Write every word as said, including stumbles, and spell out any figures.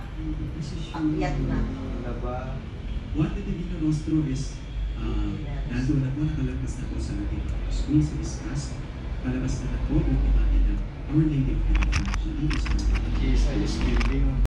Akyat na. Laba. What the Divino Nostro is, uh, nandun na po, nakalagpas na po sa ating school sa discuss. Palabas na na po, yung imahe ng Our Lady of Heaven. Cheese, I just building.